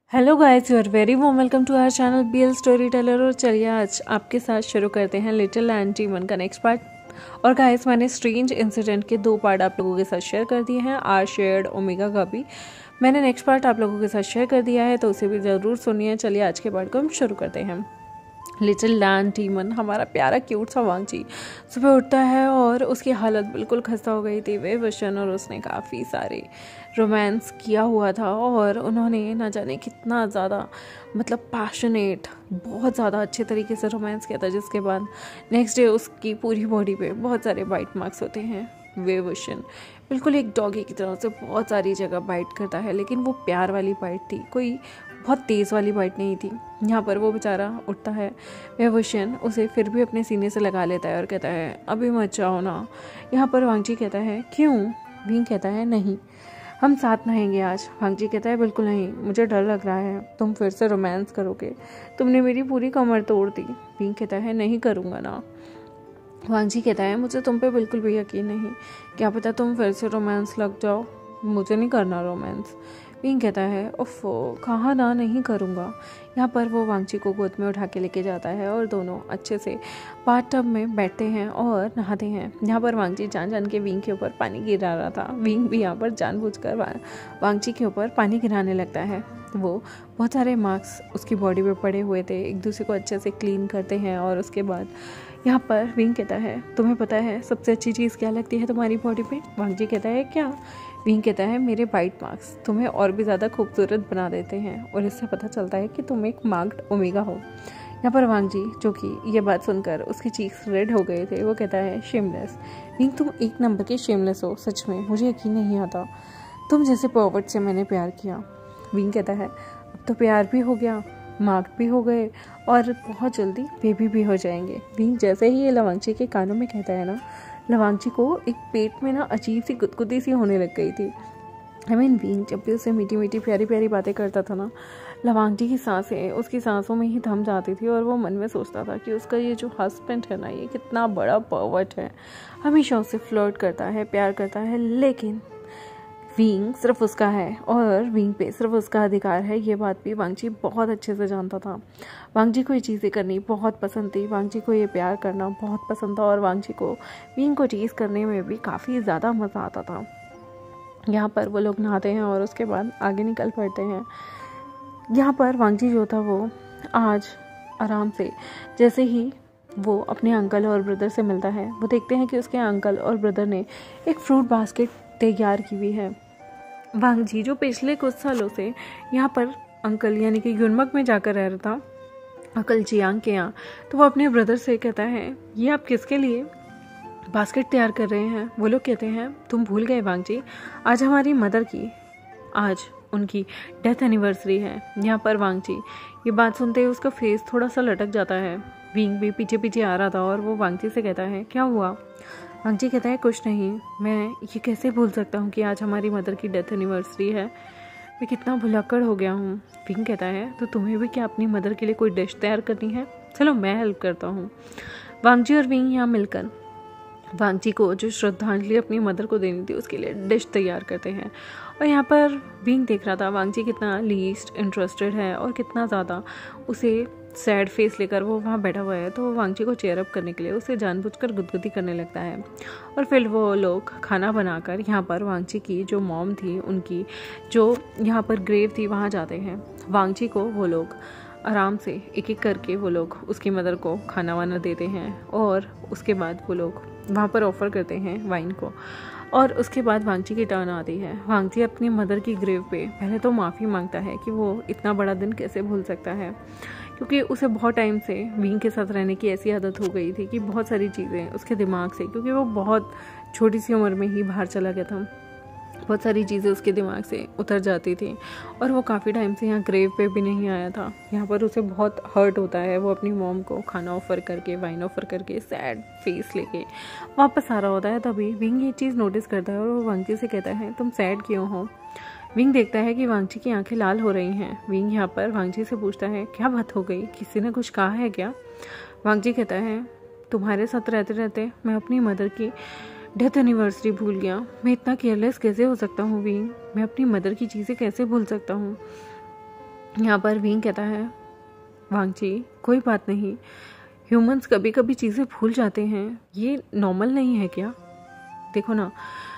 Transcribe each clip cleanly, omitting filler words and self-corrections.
Hello guys, you are very warm welcome to our channel BL story teller. और चलिए आज आपके साथ शुरू करते हैं लिटिल एंड टीमन का नेक्स्ट पार्ट। और गाइस, मैंने स्ट्रेंज इंसिडेंट के 2 पार्ट आप लोगों के साथ शेयर कर दिए हैं। आर शेयर्ड ओमेगा का भी मैंने नेक्स्ट पार्ट आप लोगों के साथ शेयर कर दिया है, तो उसे भी ज़रूर सुनिए। चलिए आज के पार्ट को हम शुरू करते हैं। लिटिल लैंड टीमन, हमारा प्यारा क्यूट सा वांगची सुबह उठता है और उसकी हालत बिल्कुल खस्ता हो गई थी। वे वशन और उसने काफ़ी सारे रोमांस किया हुआ था और उन्होंने ना जाने कितना ज़्यादा पैशनेट, बहुत ज़्यादा अच्छे तरीके से रोमांस किया था, जिसके बाद नेक्स्ट डे उसकी पूरी बॉडी पे बहुत सारे बाइट मार्क्स होते हैं। वे वशन बिल्कुल एक डॉगी की तरह से बहुत सारी जगह बाइट करता है, लेकिन वो प्यार वाली बाइट थी, कोई बहुत तेज़ वाली बाइट नहीं थी। यहाँ पर वो बेचारा उठता है, वेवशन उसे फिर भी अपने सीने से लगा लेता है और कहता है अभी मत जाओ ना। यहाँ पर वांगची कहता है क्यों? विंग कहता है नहीं, हम साथ नहाएंगे आज। वांगची कहता है बिल्कुल नहीं, मुझे डर लग रहा है, तुम फिर से रोमांस करोगे, तुमने मेरी पूरी कमर तोड़ दी। विंग कहता है नहीं करूँगा ना। वांगची कहता है मुझे तुम पे बिल्कुल भी यकीन नहीं, क्या पता तुम फिर से रोमांस लग जाओ, मुझे नहीं करना रोमांस। विंग कहता है उफ़ो, कहाँ ना, नहीं करूँगा। यहाँ पर वो वांगची को गोद में उठा के लेके जाता है और दोनों अच्छे से बाथटब में बैठते हैं और नहाते हैं। यहाँ पर वांगची जान के विंग के ऊपर पानी गिरा रहा था। विंग भी यहाँ पर जानबूझकर वांगची के ऊपर पानी गिराने लगता है। वो बहुत सारे मार्क्स उसकी बॉडी पे पड़े हुए थे, एक दूसरे को अच्छे से क्लीन करते हैं। और उसके बाद यहाँ पर विंग कहता है तुम्हें पता है सबसे अच्छी चीज़ क्या लगती है तुम्हारी बॉडी पे? वांगची कहता है क्या? विंग कहता है मेरे बाइट मार्क्स तुम्हें और भी ज़्यादा खूबसूरत बना देते हैं और इससे पता चलता है कि तुम एक मार्क्ड ओमेगा हो। यहाँ पर वांगची, जो कि ये बात सुनकर उसकी चीक्स रेड हो गए थे, वो कहता है शेमलेस। विंग तुम 1 नंबर के शेमलेस हो, सच में मुझे यकीन नहीं आता, तुम जैसे पर्वर्ट से मैंने प्यार किया। विंग कहता है अब तो प्यार भी हो गया, मार्क्ड भी हो गए और बहुत जल्दी बेबी भी हो जाएंगे। विंग जैसे ही ये लवांगची के कानों में कहता है ना, लवांगची को एक पेट में ना अजीब सी गुदगुदी सी होने लग गई थी। विंग जब भी उसे मीठी मीठी प्यारी प्यारी बातें करता था ना, लवांगची की सांसें उसकी सांसों में ही थम जाती थी और वो मन में सोचता था कि उसका ये जो हस्बैंड है ना, ये कितना बड़ा पर्वर्ट है, हमेशा उससे फ्लर्ट करता है, प्यार करता है, लेकिन विंग सिर्फ उसका है और विंग पे सिर्फ उसका अधिकार है। ये बात भी वांगची बहुत अच्छे से जानता था। वांगची को ये चीज़ें करनी बहुत पसंद थी, वांगची को ये प्यार करना बहुत पसंद था और वांगची को विंग को टीज करने में भी काफ़ी ज़्यादा मज़ा आता था। यहाँ पर वो लोग नहाते हैं और उसके बाद आगे निकल पड़ते हैं। यहाँ पर वांगची जो था वो आज आराम से, जैसे ही वो अपने अंकल और ब्रदर से मिलता है, वो देखते हैं कि उसके अंकल और ब्रदर ने एक फ्रूट बास्केट तैयार की हुई है। वांगची जो पिछले कुछ सालों से यहाँ पर अंकल यानी कि युनमक में जाकर रह रहा था, अंकल जियांग के यहाँ, तो वो अपने ब्रदर से कहता है ये आप किसके लिए बास्केट तैयार कर रहे हैं? वो लोग कहते हैं तुम भूल गए वांगची, आज हमारी मदर की, आज उनकी डेथ एनिवर्सरी है। यहाँ पर वांगची ये बात सुनते ही उसका फेस थोड़ा सा लटक जाता है। विंग भी पीछे पीछे आ रहा था और वो वांगची से कहता है क्या हुआ? वांगची कहता है कुछ नहीं, मैं ये कैसे भूल सकता हूँ कि आज हमारी मदर की डेथ एनिवर्सरी है, मैं कितना भुलक्कड़ हो गया हूँ। विंग कहता है तो तुम्हें भी क्या अपनी मदर के लिए कोई डिश तैयार करनी है? चलो मैं हेल्प करता हूँ। वांगची और विंग यहाँ मिलकर वांगची को जो श्रद्धांजलि अपनी मदर को देनी थी उसके लिए डिश तैयार करते हैं। और यहाँ पर विंग देख रहा था वांगची कितना लीस्ट इंटरेस्टेड है और कितना ज़्यादा उसे सैड फेस लेकर वो वहाँ बैठा हुआ है, तो वो वांगची को चेयर अप करने के लिए उसे जानबूझकर गुदगुदी करने लगता है। और फिर वो लोग खाना बनाकर यहाँ पर वांगची की जो मॉम थी, उनकी जो यहाँ पर ग्रेव थी, वहाँ जाते हैं। वांगची को वो लोग आराम से एक एक करके वो लोग उसकी मदर को खाना वाना देते हैं और उसके बाद वो लोग वहाँ पर ऑफ़र करते हैं वाइन को। और उसके बाद वांगची की टर्न आती है। वांगची अपनी मदर की ग्रेव पे पहले तो माफ़ी मांगता है कि वो इतना बड़ा दिन कैसे भूल सकता है, क्योंकि उसे बहुत टाइम से विंग के साथ रहने की ऐसी आदत हो गई थी कि बहुत सारी चीज़ें उसके दिमाग से, क्योंकि वो बहुत छोटी सी उम्र में ही बाहर चला गया था, बहुत सारी चीज़ें उसके दिमाग से उतर जाती थी और वो काफ़ी टाइम से यहाँ ग्रेव पे भी नहीं आया था। यहाँ पर उसे बहुत हर्ट होता है, वो अपनी मॉम को खाना ऑफ़र करके, वाइन ऑफ़र करके, सैड फेस लेके वापस आ रहा होता है। तभी विंग ये चीज़ नोटिस करता है और वो वांगची से कहता है तुम सैड क्यों हो? विंग देखता है कि वांगची की आंखें लाल हो रही हैं। विंग यहाँ पर वांगची से पूछता है क्या बात हो गई, किसी ने कुछ कहा है क्या? वांगची कहता है तुम्हारे साथ रहते रहते मैं अपनी मदर की डेथ एनिवर्सरी भूल गया, मैं इतना केयरलेस कैसे हो सकता हूँ विंग, मैं अपनी मदर की चीज़ें कैसे भूल सकता हूँ? यहाँ पर विंग कहता है वांगजी कोई बात नहीं, ह्यूमंस कभी कभी चीज़ें भूल जाते हैं, ये नॉर्मल नहीं है क्या? देखो ना,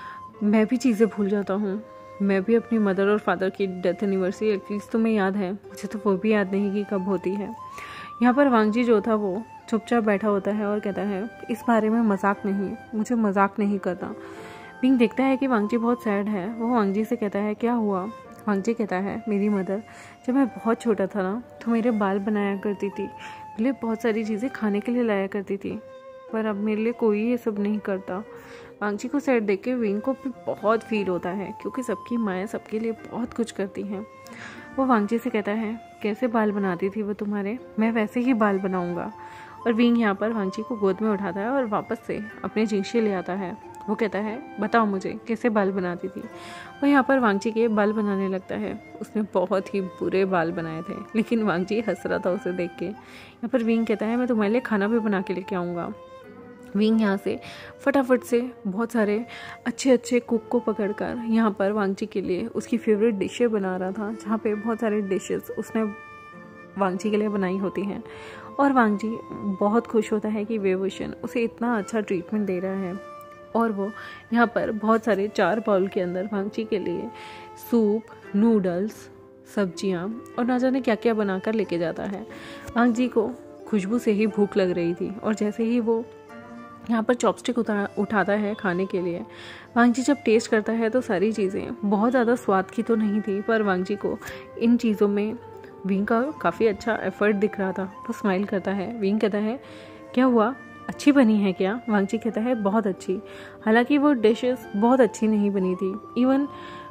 मैं भी चीज़ें भूल जाता हूँ, मैं भी अपनी मदर और फादर की डेथ एनिवर्सरी एटलीस्ट तुम्हें याद है, मुझे तो वो भी याद नहीं कि कब होती है। यहाँ पर वांगजी जो था वो चुपचाप बैठा होता है और कहता है इस बारे में मजाक नहीं, मुझे मजाक नहीं करना। विंग देखता है कि वांगजी बहुत सैड है। वो वांगजी से कहता है क्या हुआ? वांगजी कहता है मेरी मदर जब मैं बहुत छोटा था ना तो मेरे बाल बनाया करती थी, मेरे लिए बहुत सारी चीज़ें खाने के लिए लाया करती थी, पर अब मेरे लिए कोई ये सब नहीं करता। वांगजी को सैड देख के विंग को भी बहुत फील होता है क्योंकि सबकी माएँ सबके लिए बहुत कुछ करती हैं। वो वांगजी से कहता है कैसे बाल बनाती थी वो तुम्हारे, मैं वैसे ही बाल बनाऊंगा। और विंग यहाँ पर वांगजी को गोद में उठाता है और वापस से अपने जिंगशे ले आता है। वो कहता है बताओ मुझे कैसे बाल बनाती थी। वो यहाँ पर वांगजी के बाल बनाने लगता है। उसने बहुत ही बुरे बाल बनाए थे, लेकिन वांगजी हंस रहा था उसे देख के। यहाँ पर विंग कहता है मैं तुम्हारे लिए खाना भी बना के लेके आऊँगा। विंग यहाँ से फटाफट से बहुत सारे अच्छे अच्छे कुक को पकड़कर यहाँ पर वांगजी के लिए उसकी फेवरेट डिशें बना रहा था, जहाँ पे बहुत सारे डिशेस उसने वांगजी के लिए बनाई होती हैं। और वांगजी बहुत खुश होता है कि वेवोशन उसे इतना अच्छा ट्रीटमेंट दे रहा है। और वो यहाँ पर बहुत सारे 4 बाउल के अंदर वांगजी के लिए सूप, नूडल्स, सब्जियाँ और ना जाने क्या क्या बनाकर लेके जाता है। वांगजी को खुशबू से ही भूख लग रही थी और जैसे ही वो यहाँ पर चॉपस्टिक उठाता है खाने के लिए, वांगजी जब टेस्ट करता है तो सारी चीज़ें बहुत ज़्यादा स्वाद की तो नहीं थी, पर वांगजी को इन चीज़ों में विंग का काफ़ी अच्छा एफर्ट दिख रहा था। तो स्माइल करता है। विंग कहता है क्या हुआ, अच्छी बनी है क्या? वांगजी कहता है बहुत अच्छी। हालांकि वो डिशेस बहुत अच्छी नहीं बनी थी, इवन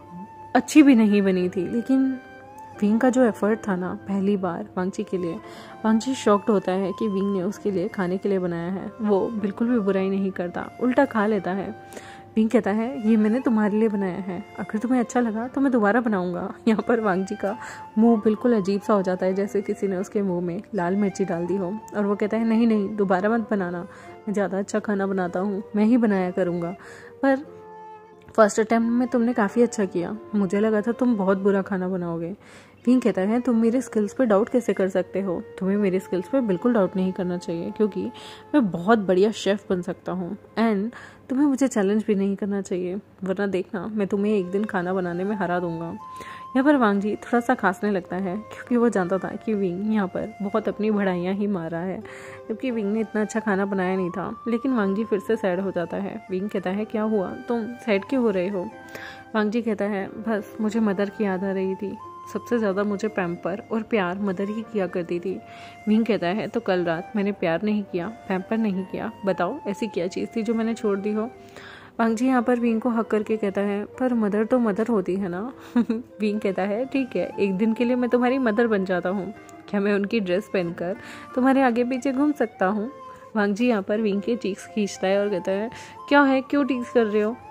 अच्छी भी नहीं बनी थी, लेकिन विंग का जो एफर्ट था ना पहली बार वांगजी के लिए, वांगजी शॉक्ड होता है कि विंग ने उसके लिए खाने के लिए बनाया है। वो बिल्कुल भी बुराई नहीं करता, उल्टा खा लेता है। विंग कहता है ये मैंने तुम्हारे लिए बनाया है, अगर तुम्हें अच्छा लगा तो मैं दोबारा बनाऊंगा। यहाँ पर वांगजी का मुंह बिल्कुल अजीब सा हो जाता है, जैसे किसी ने उसके मुंह में लाल मिर्ची डाल दी हो। और वो कहता है नहीं नहीं, दोबारा मत बनाना, मैं ज़्यादा अच्छा खाना बनाता हूँ, मैं ही बनाया करूँगा। पर फर्स्ट अटैम्प्ट में तुमने काफ़ी अच्छा किया, मुझे लगा था तुम बहुत बुरा खाना बनाओगे। विंग कहता है तुम मेरे स्किल्स पे डाउट कैसे कर सकते हो? तुम्हें मेरे स्किल्स पे बिल्कुल डाउट नहीं करना चाहिए, क्योंकि मैं बहुत बढ़िया शेफ़ बन सकता हूँ। एंड तुम्हें मुझे चैलेंज भी नहीं करना चाहिए, वरना देखना मैं तुम्हें एक दिन खाना बनाने में हरा दूंगा। यहाँ पर वांगजी थोड़ा सा खांसने लगता है, क्योंकि वो जानता था कि विंग यहाँ पर बहुत अपनी बढ़ाइयाँ ही मार रहा है, जबकि विंग ने इतना अच्छा खाना बनाया नहीं था। लेकिन वांगजी फिर से सैड हो जाता है। विंग कहता है क्या हुआ, तुम सैड क्यों हो रहे हो? वांगजी कहता है बस मुझे मदर की याद आ रही थी, सबसे ज़्यादा मुझे पैम्पर और प्यार मदर ही किया करती थी। विंग कहता है तो कल रात मैंने प्यार नहीं किया, पैम्पर नहीं किया, बताओ ऐसी क्या चीज़ थी जो मैंने छोड़ दी हो? वांगजी यहाँ पर विंग को हक करके कहता है पर मदर तो मदर होती है ना। विंग कहता है ठीक है, एक दिन के लिए मैं तुम्हारी मदर बन जाता हूँ, क्या मैं उनकी ड्रेस पहनकर तुम्हारे आगे पीछे घूम सकता हूँ? वांगजी यहाँ पर विंग के चीक्स खींचता है और कहता है क्या है, क्यों टीक्स कर रहे हो?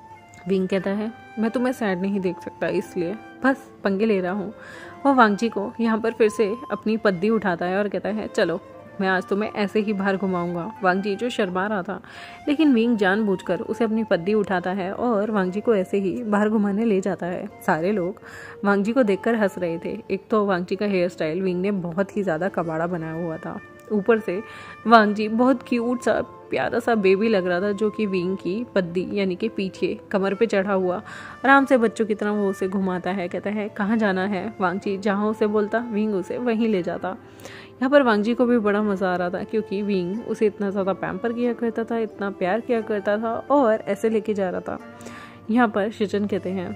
विंग कहता है मैं तुम्हें सैड नहीं देख सकता, इसलिए बस पंगे ले रहा हूँ। वह वांगजी को यहाँ पर फिर से अपनी पद्दी उठाता है और कहता है चलो मैं आज तुम्हें ऐसे ही बाहर घुमाऊंगा। वांगजी जो शर्मा रहा था, लेकिन विंग जानबूझकर उसे अपनी पद्दी उठाता है और वांगजी को ऐसे ही बाहर घुमाने ले जाता है। सारे लोग वांगजी को देखकर हंस रहे थे। एक तो वांगजी का हेयर स्टाइल विंग ने बहुत ही ज़्यादा कबाड़ा बनाया हुआ था, ऊपर से वांगजी बहुत क्यूट सा प्यारा सा बेबी लग रहा था, जो कि विंग की पद्दी यानी कि पीछे कमर पे चढ़ा हुआ आराम से बच्चों की तरह वो उसे घुमाता है। कहता है कहाँ जाना है? वांगजी जहाँ उसे बोलता विंग उसे वहीं ले जाता। यहाँ पर वांगजी को भी बड़ा मज़ा आ रहा था, क्योंकि विंग उसे इतना ज़्यादा पैम्पर किया करता था, इतना प्यार किया करता था और ऐसे लेके जा रहा था। यहाँ पर शिजन कहते हैं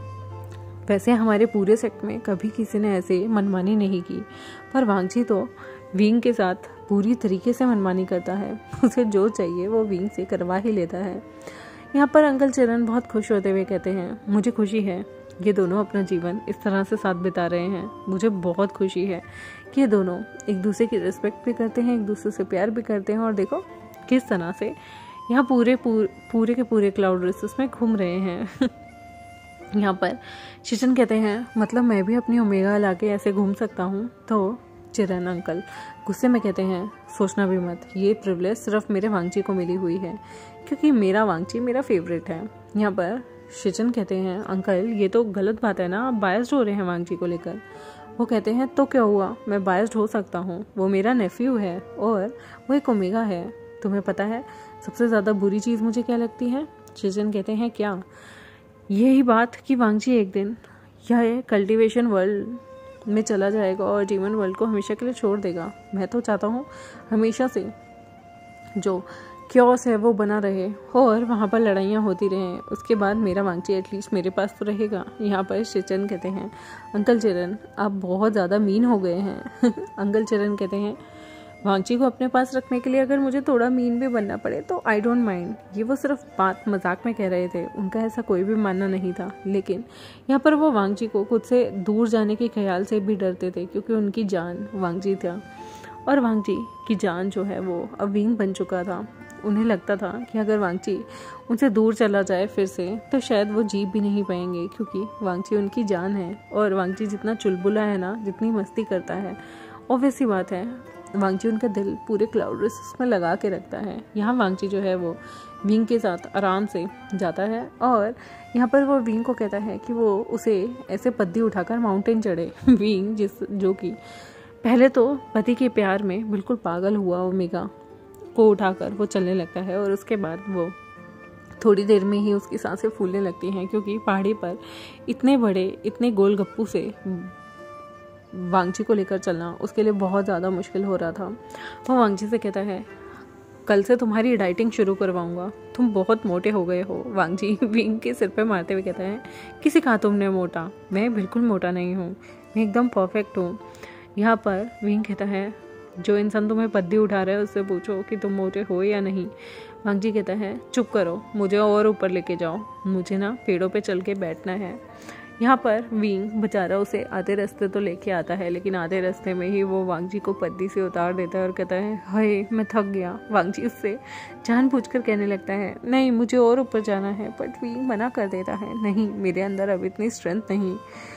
वैसे हमारे पूरे सेट में कभी किसी ने ऐसे मनमानी नहीं की, पर वांगजी तो विंग के साथ पूरी तरीके से मनमानी करता है। उसे जो चाहिए वो विंग से करवा ही लेता है। यहाँ पर अंकल चिरन बहुत खुश होते हुए कहते हैं मुझे खुशी है ये दोनों अपना जीवन इस तरह से साथ बिता रहे हैं। मुझे बहुत खुशी है कि ये दोनों एक दूसरे की रिस्पेक्ट भी करते हैं, एक दूसरे से प्यार भी करते हैं। और देखो किस तरह से यहाँ पूरे के पूरे क्लाउड रेसेस में घूम रहे हैं। यहाँ पर शिजन कहते हैं मतलब मैं भी अपनी ओमेगा लाके ऐसे घूम सकता हूँ? तो चिरन अंकल गुस्से में कहते हैं सोचना भी मत, ये प्रिविलेज सिर्फ मेरे वांगजी को मिली हुई है, क्योंकि मेरा वांगजी मेरा फेवरेट है। यहाँ पर शिजन कहते हैं अंकल ये तो गलत बात है ना, आप बायस्ड हो रहे हैं वांगजी को लेकर। वो कहते हैं तो क्या हुआ, मैं बायस्ड हो सकता हूँ, वो मेरा नेफ्यू है और वो एक ओमेगा है। तुम्हें पता है सबसे ज़्यादा बुरी चीज़ मुझे क्या लगती है? शिजन कहते हैं क्या? यही बात कि वांगजी एक दिन यह कल्टीवेशन वर्ल्ड में चला जाएगा और डीमन वर्ल्ड को हमेशा के लिए छोड़ देगा। मैं तो चाहता हूँ हमेशा से जो क्योस है वो बना रहे और वहाँ पर लड़ाइयाँ होती रहें। उसके बाद मेरा वांगजी एटलीस्ट मेरे पास तो रहेगा। यहाँ पर शिचन कहते हैं अंकल चिरन आप बहुत ज़्यादा मीन हो गए हैं। अंकल चिरन कहते हैं वांगजी को अपने पास रखने के लिए अगर मुझे थोड़ा मीन भी बनना पड़े तो आई डोंट माइंड। ये वो सिर्फ बात मजाक में कह रहे थे, उनका ऐसा कोई भी मानना नहीं था। लेकिन यहाँ पर वो वांगजी को खुद से दूर जाने के ख्याल से भी डरते थे क्योंकि उनकी जान वांगजी था और वांगजी की जान जो है वो अब विंग बन चुका था। उन्हें लगता था कि अगर वांगजी उनसे दूर चला जाए फिर से तो शायद वो जी भी नहीं पाएंगे क्योंकि वांगजी उनकी जान है। और वांगजी जितना चुलबुला है ना, जितनी मस्ती करता है, ऑब्वियस सी बात है वांगजी उनका दिल पूरे क्लाउड रेसेस में लगा के रखता है। यहाँ वांगजी जो है वो विंग के साथ आराम से जाता है और यहाँ पर वो विंग को कहता है कि वो उसे ऐसे पद्दी उठाकर माउंटेन चढ़े। विंग जो कि पहले तो पति के प्यार में बिल्कुल पागल हुआ ओमेगा को उठाकर वो चलने लगता है और उसके बाद वो थोड़ी देर में ही उसकी सांसें फूलने लगती हैं क्योंकि पहाड़ी पर इतने बड़े इतने गोलगप्पू से वांगजी को लेकर चलना उसके लिए बहुत ज़्यादा मुश्किल हो रहा था। वो वांगजी से कहता है कल से तुम्हारी डाइटिंग शुरू करवाऊंगा, तुम बहुत मोटे हो गए हो। वांगजी विंग के सिर पे मारते हुए कहता है किसी कहा तुमने मोटा, मैं बिल्कुल मोटा नहीं हूँ, मैं एकदम परफेक्ट हूँ। यहाँ पर विंग कहता है जो इंसान तुम्हें पद्दी उठा रहा है उससे पूछो कि तुम मोटे हो या नहीं। वांगजी कहता है चुप करो, मुझे और ऊपर लेके जाओ, मुझे ना पेड़ों पे चल के बैठना है। यहाँ पर विंग बेचारा उसे आधे रास्ते तो लेके आता है लेकिन आधे रास्ते में ही वो वांगजी को पद्दी से उतार देता है और कहता है हाय मैं थक गया। वांगजी उससे जानबूझकर कहने लगता है नहीं मुझे और ऊपर जाना है, बट विंग मना कर देता है नहीं मेरे अंदर अब इतनी स्ट्रेंथ नहीं,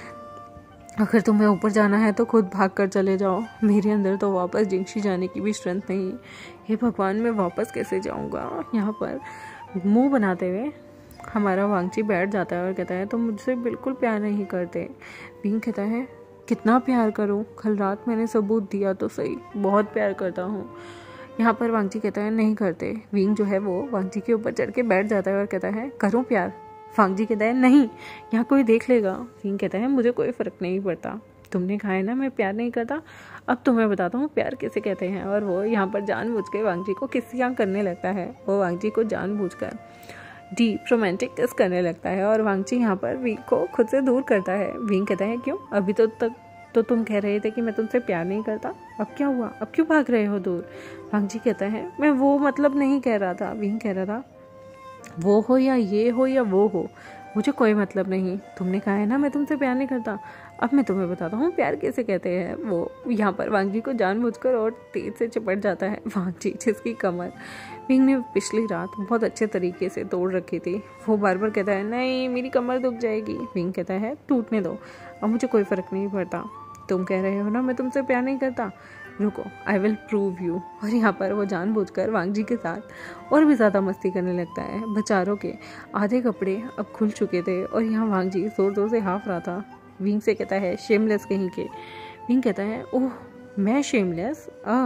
अगर तुम्हें ऊपर जाना है तो खुद भाग कर चले जाओ, मेरे अंदर तो वापस जिंगशी जाने की भी स्ट्रेंथ नहीं। हे भगवान मैं वापस कैसे जाऊंगा। यहाँ पर मुंह बनाते हुए हमारा वांगजी बैठ जाता है और कहता है तुम मुझसे बिल्कुल प्यार नहीं करते। विंग कहता है कितना प्यार करूं, कल रात मैंने सबूत दिया तो सही, बहुत प्यार करता हूँ। यहाँ पर वांगजी कहता है नहीं करते। विंग जो है वो वांगजी के ऊपर चढ़ के बैठ जाता है और कहता है करूँ प्यार। वांगजी कहता है नहीं यहाँ कोई देख लेगा। विंग कहता है मुझे कोई फर्क नहीं पड़ता, तुमने कहा है ना मैं प्यार नहीं करता, अब तुम्हें बताता हूँ प्यार कैसे कहते हैं। और वो यहाँ पर जानबूझ के वांगजी को किसियाँ करने लगता है। वो वांगजी को जानबूझकर डीप रोमांटिक किस करने लगता है और वांगजी यहाँ पर विंग को खुद से दूर करता है। विंग कहता है क्यों, अभी तो तुम कह रहे थे कि मैं तुमसे प्यार नहीं करता, अब क्या हुआ, अब क्यों भाग रहे हो दूर। वांगजी कहता है मैं वो मतलब नहीं कह रहा था। विंग कह रहा था वो हो या ये हो या वो हो, मुझे कोई मतलब नहीं, तुमने कहा है ना मैं तुमसे प्यार नहीं करता, अब मैं तुम्हें बताता हूँ प्यार कैसे कहते हैं। वो यहाँ पर वांगजी को जानबूझकर और तेज से चिपट जाता है। वांगजी जिसकी कमर विंग ने पिछली रात बहुत अच्छे तरीके से तोड़ रखी थी, वो बार बार कहता है नहीं मेरी कमर दुख जाएगी। विंग कहता है टूटने दो, अब मुझे कोई फर्क नहीं पड़ता, तुम कह रहे हो ना मैं तुमसे प्यार नहीं करता, रुको आई विल प्रूव यू। और यहाँ पर वो जानबूझकर वांगजी के साथ और भी ज़्यादा मस्ती करने लगता है। बेचारों के आधे कपड़े अब खुल चुके थे और यहाँ वांगजी जोर जोर से हाँफ रहा था। विंग से कहता है शेमलेस कहीं के। विंग कहता है ओह मैं शेमलेस,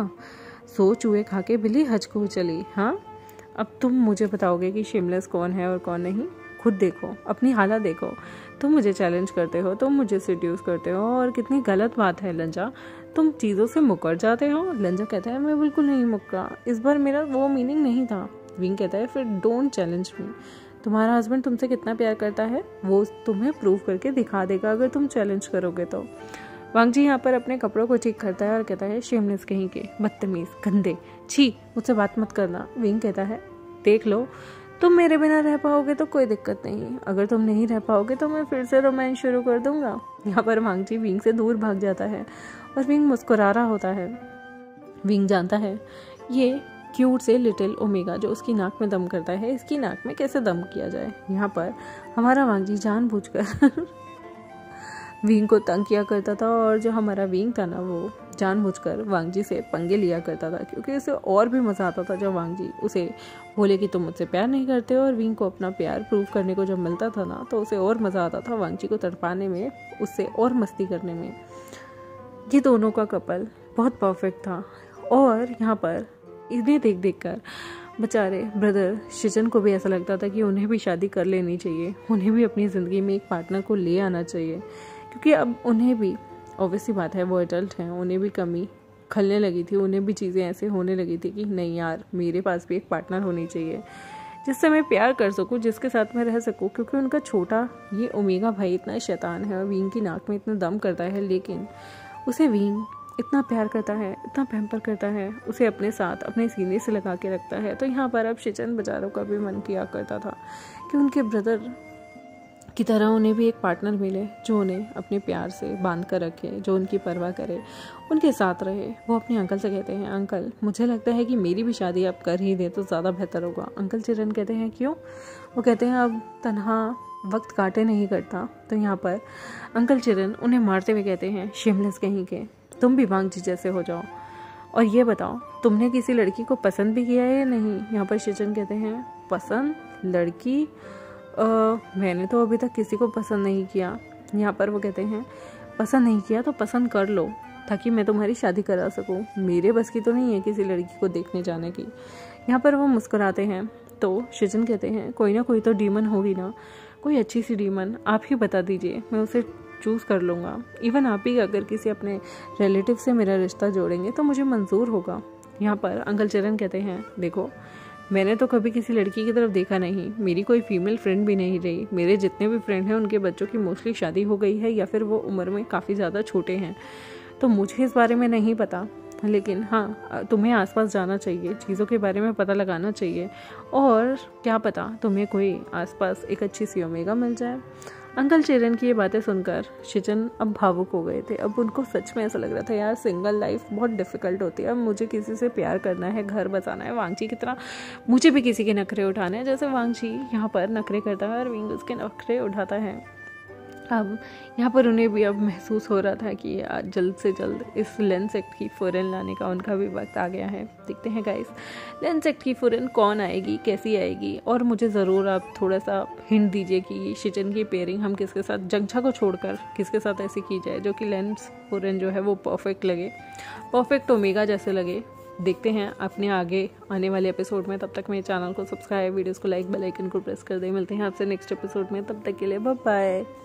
सो चूहे खा के बिल्ली हज को चली। हाँ अब तुम मुझे बताओगे कि शेमलेस कौन है और कौन नहीं, खुद देखो, अपनी हालत देखो, तुम मुझे चैलेंज करते हो, तुम मुझे सिड्यूस करते हो और कितनी गलत बात है लंजा, तुम चीज़ों से मुकर जाते हो। लंजा कहता है मैं बिल्कुल नहीं मुक्का, इस बार मेरा वो मीनिंग नहीं था। विंग कहता है फिर डोंट चैलेंज मी, तुम्हारा हस्बैंड तुमसे कितना प्यार करता है वो तुम्हें प्रूव करके दिखा देगा अगर तुम चैलेंज करोगे तो। वांगजी यहाँ पर अपने कपड़ों को ठीक करता है और कहता है शेमलेस कहीं के, बदतमीज, गंदे, छी, मुझसे बात मत करना। विंग कहता है देख लो तुम मेरे बिना रह पाओगे तो कोई दिक्कत नहीं, अगर तुम नहीं रह पाओगे तो मैं फिर से रोमांस शुरू कर दूंगा। यहाँ पर वांगजी विंग से दूर भाग जाता है और विंग मुस्कुरा रहा होता है। विंग जानता है ये क्यूट से लिटिल ओमेगा जो उसकी नाक में दम करता है, इसकी नाक में कैसे दम किया जाए। यहाँ पर हमारा वांगजी जानबूझकर विंग को तंग किया करता था और जो हमारा विंग था ना वो जानबूझकर वांगजी से पंगे लिया करता था क्योंकि उसे और भी मज़ा आता था जब वांगजी उसे बोले कि तुम मुझसे प्यार नहीं करते। और विंग को अपना प्यार प्रूव करने को जब मिलता था ना तो उसे और मज़ा आता था वांगजी को तड़पाने में, उससे और मस्ती करने में। ये दोनों का कपल बहुत परफेक्ट था। और यहाँ पर इन्हें देख देख कर बेचारे ब्रदर शिजन को भी ऐसा लगता था कि उन्हें भी शादी कर लेनी चाहिए, उन्हें भी अपनी ज़िंदगी में एक पार्टनर को ले आना चाहिए, क्योंकि अब उन्हें भी ऑब्वियसली बात है वो एडल्ट हैं, उन्हें भी कमी खलने लगी थी, उन्हें भी चीज़ें ऐसे होने लगी थी कि नहीं यार मेरे पास भी एक पार्टनर होनी चाहिए जिससे मैं प्यार कर सकूं, जिसके साथ मैं रह सकूं। क्योंकि उनका छोटा ये ओमेगा भाई इतना शैतान है और विंग की नाक में इतना दम करता है, लेकिन उसे विंग इतना प्यार करता है, इतना पैम्पर करता है, उसे अपने साथ अपने सीने से लगा के रखता है। तो यहाँ पर अब शिजन बेचारों का भी मन किया करता था कि उनके ब्रदर की तरह उन्हें भी एक पार्टनर मिले जो उन्हें अपने प्यार से बांध कर रखे, जो उनकी परवाह करे, उनके साथ रहे। वो अपने अंकल से कहते हैं, अंकल मुझे लगता है कि मेरी भी शादी आप कर ही दे तो ज़्यादा बेहतर होगा। अंकल चिरन कहते हैं क्यों? वो कहते हैं अब तन्हा वक्त काटे नहीं करता। तो यहाँ पर अंकल चिरन उन्हें मारते हुए कहते हैं, शेमलेस कहीं के, तुम भी वांग जी जैसे हो जाओ और ये बताओ तुमने किसी लड़की को पसंद भी किया है या नहीं? यहाँ पर शिजन कहते हैं, पसंद लड़की मैंने तो अभी तक किसी को पसंद नहीं किया। यहाँ पर वो कहते हैं, पसंद नहीं किया तो पसंद कर लो ताकि मैं तुम्हारी शादी करा सकूं। मेरे बस की तो नहीं है किसी लड़की को देखने जाने की। यहाँ पर वो मुस्कुराते हैं तो शिजन कहते हैं, कोई ना कोई तो डीमन होगी ना, कोई अच्छी सी डीमन आप ही बता दीजिए, मैं उसे चूज़ कर लूँगा। इवन आप ही अगर किसी अपने रिलेटिव से मेरा रिश्ता जोड़ेंगे तो मुझे मंजूर होगा। यहाँ पर अंकल चरण कहते हैं, देखो मैंने तो कभी किसी लड़की की तरफ देखा नहीं, मेरी कोई फीमेल फ्रेंड भी नहीं रही, मेरे जितने भी फ्रेंड हैं उनके बच्चों की मोस्टली शादी हो गई है या फिर वो उम्र में काफ़ी ज़्यादा छोटे हैं, तो मुझे इस बारे में नहीं पता। लेकिन हाँ तुम्हें आसपास जाना चाहिए, चीज़ों के बारे में पता लगाना चाहिए और क्या पता तुम्हें कोई आसपास एक अच्छी सी ओमेगा मिल जाए। अंकल चेरन की ये बातें सुनकर शिजन अब भावुक हो गए थे। अब उनको सच में ऐसा लग रहा था यार सिंगल लाइफ बहुत डिफ़िकल्ट होती है, अब मुझे किसी से प्यार करना है, घर बसाना है, वांगची की तरह मुझे भी किसी के नखरे उठाने हैं जैसे वांगची यहाँ पर नखरे करता है और विंग उसके नखरे उठाता है। अब यहाँ पर उन्हें भी अब महसूस हो रहा था कि यार जल्द से जल्द इस लेंस एक्ट की फ़ौरन लाने का उनका भी वक्त आ गया है। देखते हैं गाइस लेंस एक्ट की फ़ौरन कौन आएगी, कैसी आएगी, और मुझे ज़रूर आप थोड़ा सा हिंट दीजिए कि शिजन की पेयरिंग हम किसके साथ, जंगछा को छोड़कर किसके साथ ऐसी की जाए जो कि लेंस फ़ौरन जो है वो परफेक्ट लगे, परफेक्ट ओमेगा जैसे लगे। देखते हैं अपने आगे आने वाले एपिसोड में। तब तक मेरे चैनल को सब्सक्राइब, वीडियोज़ को लाइक, बेल आइकन को प्रेस कर दें। मिलते हैं आपसे नेक्स्ट एपिसोड में, तब तक के लिए बाय बाय।